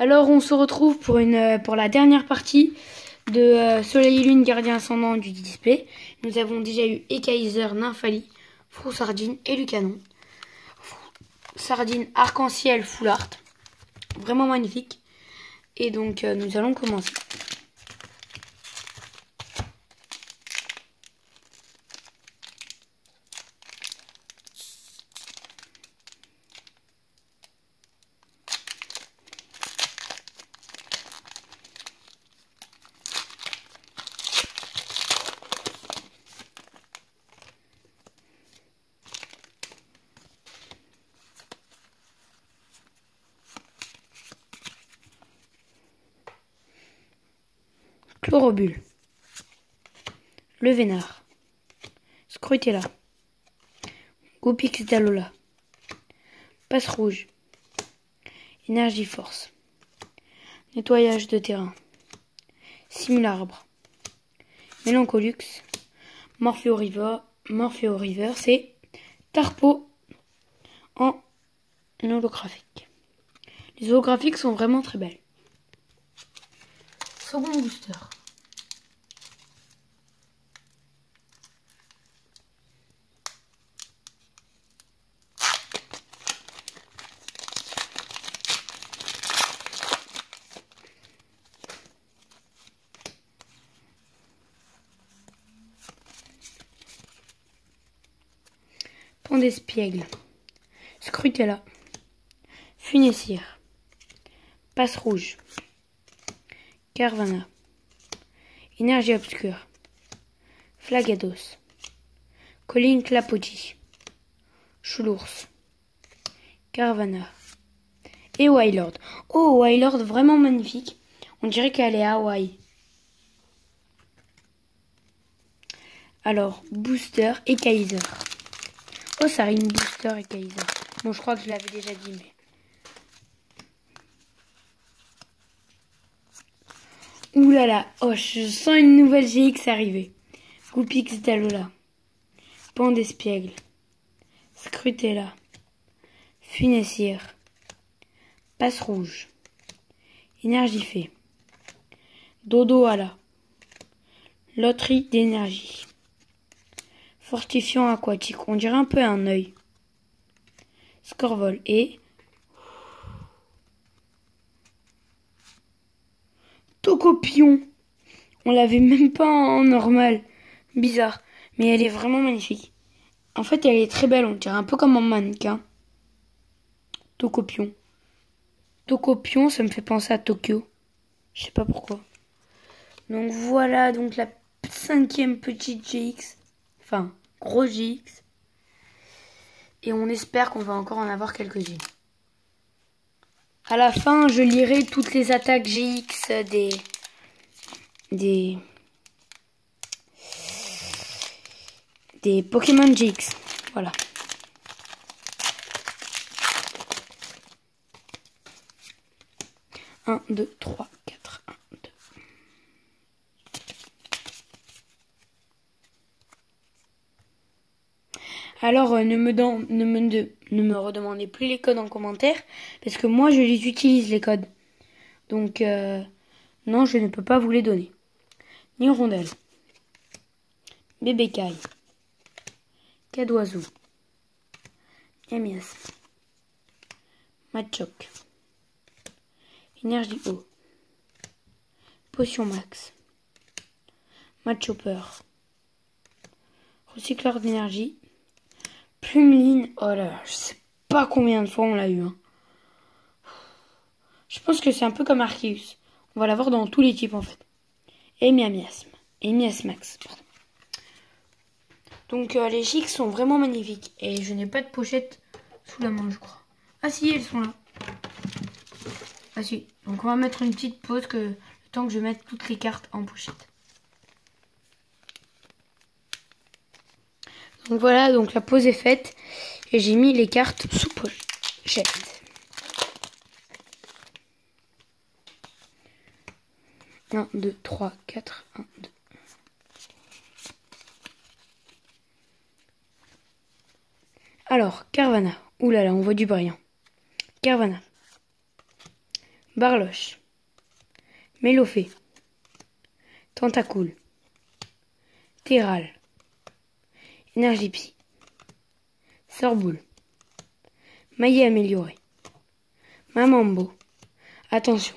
Alors on se retrouve pour la dernière partie de Soleil et Lune Gardien Ascendant du display. Nous avons déjà eu Ekaiser, Nymphali, Froussardine et Lucanon. Sardine arc-en-ciel full art. Vraiment magnifique. Et donc nous allons commencer. Chlorobule, Le Vénard, Scrutella, Goupix d'Alola, Passe Rouge, Énergie Force, Nettoyage de terrain, Simularbre, Mélancolux, Morpheo River, c'est Tarpo en holographique. Les holographiques sont vraiment très belles. Second booster. Pont d'Espiègle, Scrutella, Funessire, Passe Rouge, Carvana, Énergie Obscure, Flagados, Colline Clapoti, Choulours, Carvana et Wailord. Oh, Wailord vraiment magnifique. On dirait qu'elle est à Hawaï. Alors, Booster et Kaiser. Oh, ça rime Booster et Kaiser. Bon, je crois que je l'avais déjà dit, mais... Ouh là là, oh, je sens une nouvelle GX arriver. Goupix d'Alola, Pont d'Espiègle, Scrutella, Funessire, Passe Rouge, Énergifée, Dodo Ala, Loterie d'énergie, Fortifiant aquatique, on dirait un peu un œil, Scorvol et Tocopion. On l'avait même pas en normal. Bizarre. Mais elle est vraiment magnifique. En fait, elle est très belle. On dirait un peu comme un mannequin. Tocopion. Tocopion, ça me fait penser à Tokyo. Je sais pas pourquoi. Donc voilà, donc la 5e petite GX. Enfin, gros GX. Et on espère qu'on va encore en avoir quelques-unes. À la fin, je lirai toutes les attaques GX des Pokémon GX. Voilà. Un, 2, 3, 4, 1, 2. Alors, ne me redemandez plus les codes en commentaire, parce que moi, je les utilise, les codes. Donc, non, je ne peux pas vous les donner. Ni Rondelle, Bébécaille, Cadoiseau, Miamias, Machoc, Énergie Eau, Potion Max, Machopper, Recycleur d'énergie, Plumeline. Oh là, je sais pas combien de fois on l'a eu. Hein. Je pense que c'est un peu comme Arceus. On va l'avoir dans tous les types en fait. Et Miasme. Et Miasmax. Donc les GX sont vraiment magnifiques. Et je n'ai pas de pochette sous la main, je crois. Ah si, elles sont là. Ah si. Donc on va mettre une petite pause le temps que je mette toutes les cartes en pochette. Donc voilà, donc la pause est faite. Et j'ai mis les cartes sous pochette. Un, 2, 3, 4, 1, 2. Alors, Carvana. Ouh là là, on voit du brillant. Carvana. Barloche. Mélofée. Tentacool. Terral. Énergie Psy. Sorboule. Maillet amélioré. Mamambo. Attention.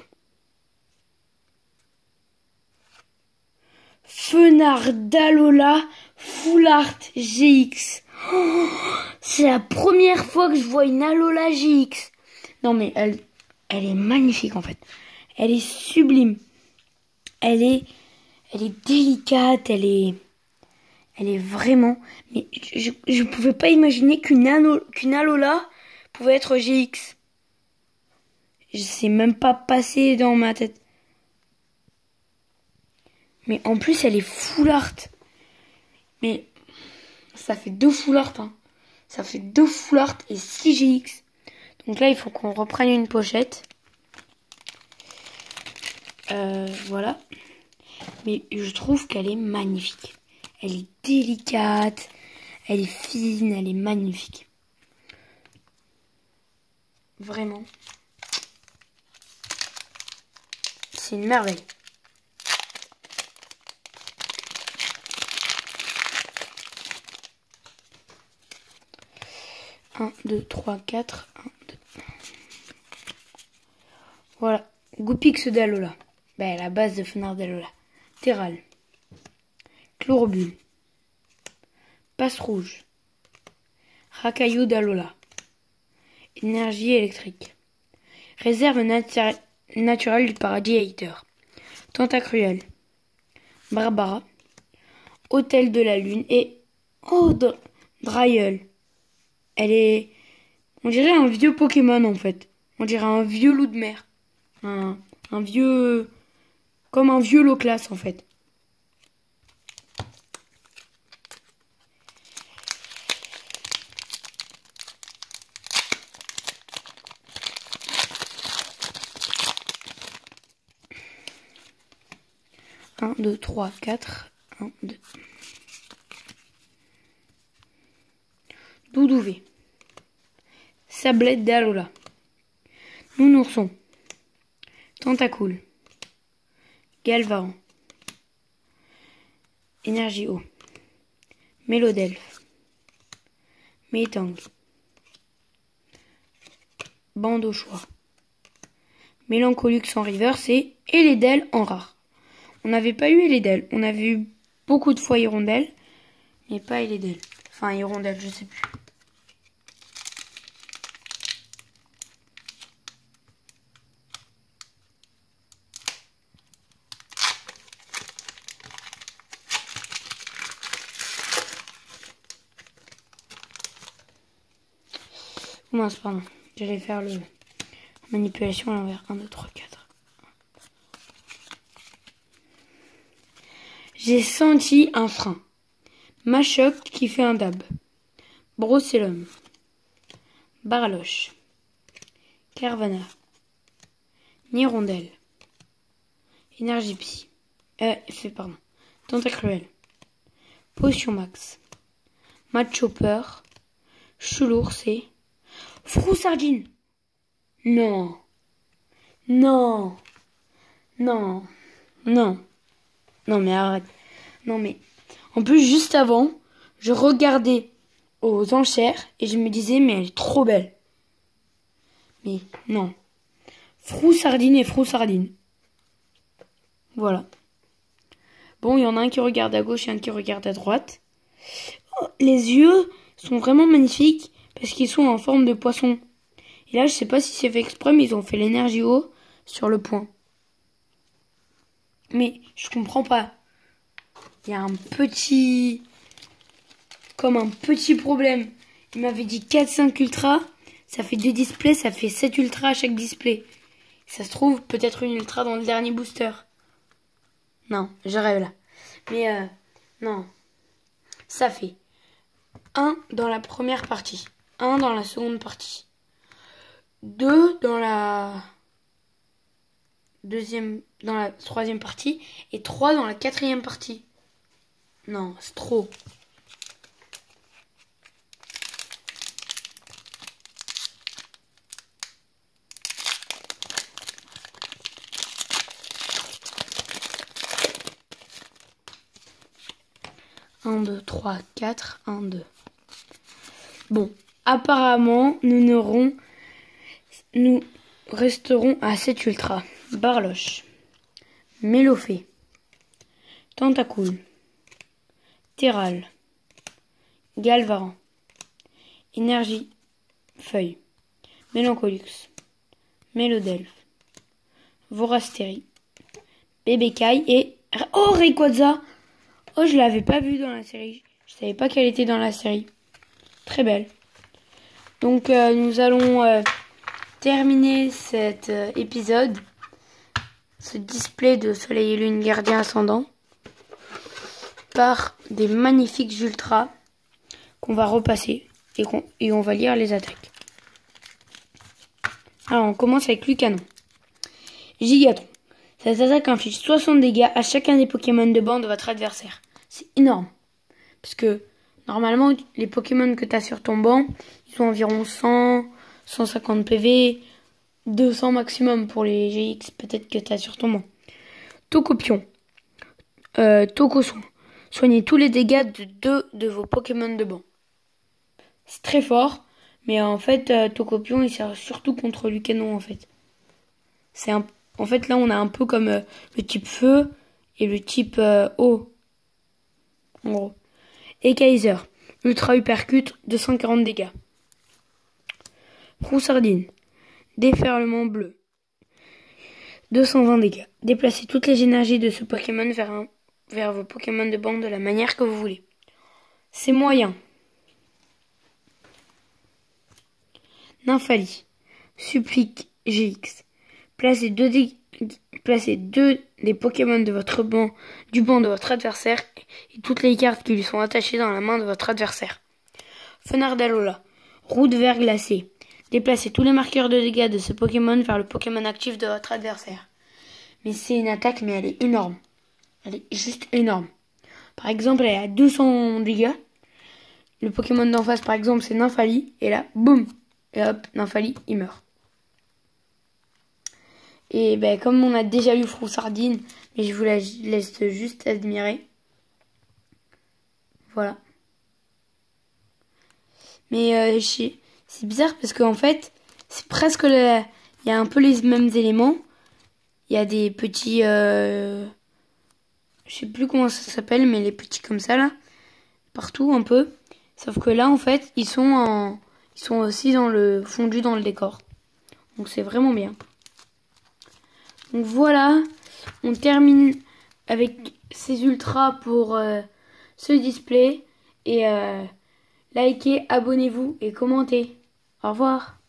Fenard d'Alola Full Art GX. Oh, c'est la première fois que je vois une Alola GX. Non mais elle est magnifique en fait. Elle est sublime. Elle est délicate. Elle est vraiment. Mais je pouvais pas imaginer qu'une Alola pouvait être GX. Je sais même pas passé dans ma tête. Mais en plus, elle est full art. Mais ça fait 2 full art. Hein. Ça fait 2 full art et 6 GX. Donc là, il faut qu'on reprenne une pochette. Voilà. Mais je trouve qu'elle est magnifique. Elle est délicate. Elle est fine. Elle est magnifique. Vraiment. C'est une merveille. 1, 2, 3, 4. 1, 2. Voilà. Goupix d'Alola. Ben, la base de Fenard d'Alola. Terral. Chlorobule. Passe rouge. Racaillou d'Alola. Énergie électrique. Réserve naturelle du paradis hater. Tentacruel. Barbara. Hôtel de la Lune. Et... Oh, Dryeul. Elle est... On dirait un vieux Pokémon en fait. On dirait un vieux loup de mer. Un vieux... Comme un vieux Loclas en fait. Un, deux, trois, quatre. 1, 2. Doudouvé. Sablette d'Alola. Nounourson. Tentacool. Galvaran. Énergie eau. Mélodelphe. Métang. Bande au choix. Mélancoliux en reverse et Elédel en rare. On n'avait pas eu Elédel. On avait eu beaucoup de fois Hirondelle, mais pas Elédel. Enfin, Hirondelle, je sais plus. Mince, pardon. J'allais faire le manipulation à l'envers. 1, 2, 3, 4. J'ai senti un frein. Machoc qui fait un dab. Brocellum. Barloche. Carvana. Nirondelle. Énergie Psy. Pardon. Tentacruel. Potion Max. Matchopper. Choulourcé. Froussardine. Non. Non. Non. Non. Non mais arrête. Non mais... En plus, juste avant, je regardais aux enchères et je me disais, mais elle est trop belle. Mais non. Froussardine et Froussardine. Voilà. Bon, il y en a un qui regarde à gauche et un qui regarde à droite. Oh, les yeux sont vraiment magnifiques parce qu'ils sont en forme de poisson. Et là, je sais pas si c'est fait exprès, mais ils ont fait l'énergie haut sur le point. Mais je comprends pas. Il y a un petit... Comme un petit problème. Il m'avait dit 4-5 ultra. Ça fait 2 displays, ça fait 7 ultra à chaque display. Ça se trouve, peut-être une ultra dans le dernier booster. Non, je rêve là. Mais non. Ça fait 1 dans la première partie. 1 dans la seconde partie. 2 dans la troisième partie. Et 3 dans la quatrième partie. Non, c'est trop. 1, 2, 3, 4, 1, 2. Bon, apparemment, nous resterons à 7 ultra. Barloche, Mélofée, Tentacool, Terral, Galvaran, Énergie, Feuille, Mélancolux, Mélodelphe, Vorastérie, Bébécaille et... Oh, Rayquaza! Oh, je l'avais pas vue dans la série. Je savais pas qu'elle était dans la série. Très belle. Donc, nous allons terminer cet épisode. Ce display de Soleil et Lune Gardien Ascendant. Par des magnifiques ultras qu'on va repasser. Et on va lire les attaques. Alors, on commence avec Lucanon. Gigatron. Cette attaque inflige 60 dégâts à chacun des Pokémon de banc de votre adversaire. C'est énorme. Parce que, normalement, les Pokémon que tu as sur ton banc, ils ont environ 100, 150 PV, 200 maximum pour les GX, peut-être que tu as sur ton banc. Tocopion. Tocosoin. Soignez tous les dégâts de 2 de vos Pokémon de banc. C'est très fort, mais en fait, Tocopion, il sert surtout contre Lucanon, en fait. En fait, là, on a un peu comme le type feu et le type eau. En gros. Et Kaiser. Ultra Uppercut, 240 dégâts. Froussardine. Déferlement bleu. 220 dégâts. Déplacez toutes les énergies de ce Pokémon vers vos Pokémon de banc de la manière que vous voulez. C'est moyen. Nymphalie. Supplique GX. Placez deux des Pokémon de votre banc, du banc de votre adversaire et toutes les cartes qui lui sont attachées dans la main de votre adversaire. Fenard d'Alola. Roue de verre glacé. Déplacez tous les marqueurs de dégâts de ce Pokémon vers le Pokémon actif de votre adversaire. Mais c'est une attaque, mais elle est énorme. Elle est juste énorme. Par exemple, elle est à 200 dégâts. Le Pokémon d'en face, par exemple, c'est Nymphalie. Et là, boum. Et hop, Nymphalie, il meurt. Et ben, comme on a déjà eu Froussardine, mais je vous la laisse juste admirer. Voilà. Mais c'est bizarre parce qu'en fait, c'est presque il y a un peu les mêmes éléments. Il y a des petits... je sais plus comment ça s'appelle, mais les petits comme ça, là. Partout, un peu. Sauf que là, en fait, ils sont aussi fondus dans le décor. Donc c'est vraiment bien. Donc voilà, on termine avec ces ultras pour ce display. Et likez, abonnez-vous et commentez. Au revoir.